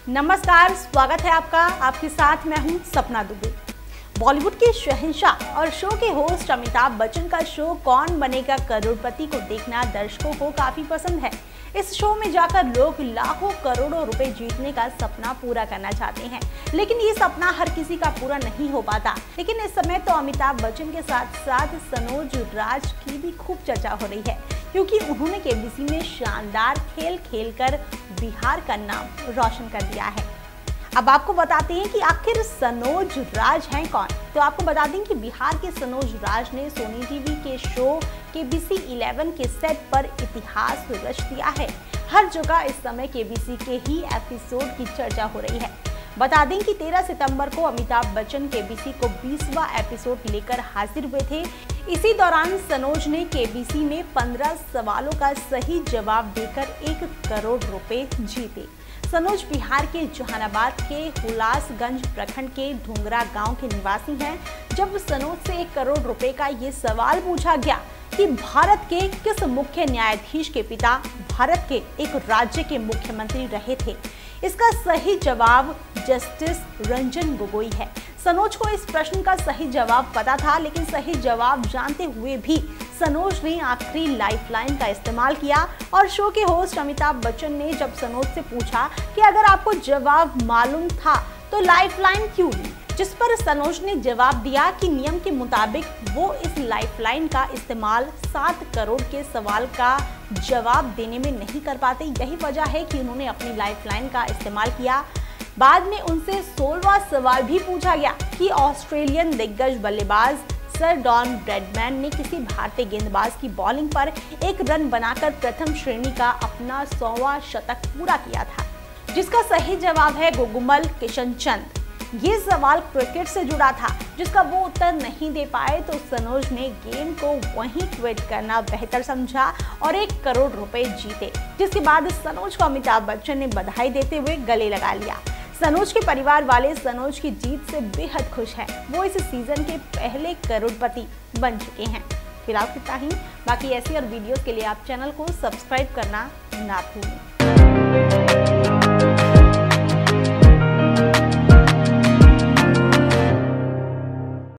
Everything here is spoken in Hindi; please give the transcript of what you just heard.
नमस्कार, स्वागत है आपका। आपके साथ मैं हूं सपना दुबे। बॉलीवुड के शहंशाह और शो के होस्ट अमिताभ बच्चन का शो कौन बनेगा करोड़पति को देखना दर्शकों को काफी पसंद है। इस शो में जाकर लोग लाखों करोड़ों रुपए जीतने का सपना पूरा करना चाहते हैं, लेकिन ये सपना हर किसी का पूरा नहीं हो पाता। लेकिन इस समय तो अमिताभ बच्चन के साथ साथ सनोज राज की भी खूब चर्चा हो रही है, क्योंकि उन्होंने केबीसी में शानदार खेल खेलकर बिहार का नाम रोशन कर दिया है। अब आपको बताते हैं कि आखिर सनोज राज हैं कौन। तो आपको बता दें कि बिहार के सनोज राज ने सोनी टीवी के शो केबीसी 11 के सेट पर इतिहास रच दिया है। हर जगह इस समय केबीसी के ही एपिसोड की चर्चा हो रही है। बता दें कि 13 सितंबर को अमिताभ बच्चन केबीसी को 20वां एपिसोड लेकर हाजिर हुए थे। इसी दौरान सनोज ने केबीसी में 15 सवालों का सही जवाब देकर 1 करोड़ रुपए जीते। सनोज बिहार के जहानाबाद के हुलासगंज प्रखंड के ढूंगरा गांव के निवासी हैं। जब सनोज से 1 करोड़ रुपए का ये सवाल पूछा गया कि भारत के किस मुख्य न्यायाधीश के पिता भारत के एक राज्य के मुख्यमंत्री रहे थे, इसका सही जवाब जस्टिस रंजन गोगोई है। सनोज को इस प्रश्न का सही जवाब पता था, लेकिन सही जवाब जानते हुए भी सनोज ने आखिरी लाइफलाइन का इस्तेमाल किया और शो के होस्ट अमिताभ बच्चन ने जब सनोज से पूछा कि अगर आपको जवाब मालूम था तो लाइफलाइन क्यों ली, जिस पर सनोज ने जवाब दिया कि नियम के मुताबिक वो इस लाइफलाइन का इस्तेमाल 7 करोड़ के सवाल का जवाब देने में नहीं कर पाते। यही वजह है कि उन्होंने अपनी लाइफलाइन का इस्तेमाल किया। बाद में उनसे 16वां सवाल भी पूछा गया कि ऑस्ट्रेलियन दिग्गज बल्लेबाज सर ब्रैडमैन ने किसी भारतीय गेंदबाज की बॉलिंग पर 1 रन बनाकर प्रथम श्रेणी का अपना 100वां शतक पूरा किया था, जिसका सही जवाब है गोगुमल किशनचंद। ये सवाल क्रिकेट से जुड़ा था, जिसका वो उत्तर नहीं दे पाए तो सनोज ने गेम को वहीं क्विट करना बेहतर समझा और 1 करोड़ रुपए जीते, जिसके बाद सनोज को अमिताभ बच्चन ने बधाई देते हुए गले लगा लिया। सनोज के परिवार वाले सनोज की जीत से बेहद खुश हैं। वो इस सीजन के पहले करोड़पति बन चुके हैं। फिलहाल इतना ही। बाकी ऐसी और वीडियोस के लिए आप चैनल को सब्सक्राइब करना ना भूलें।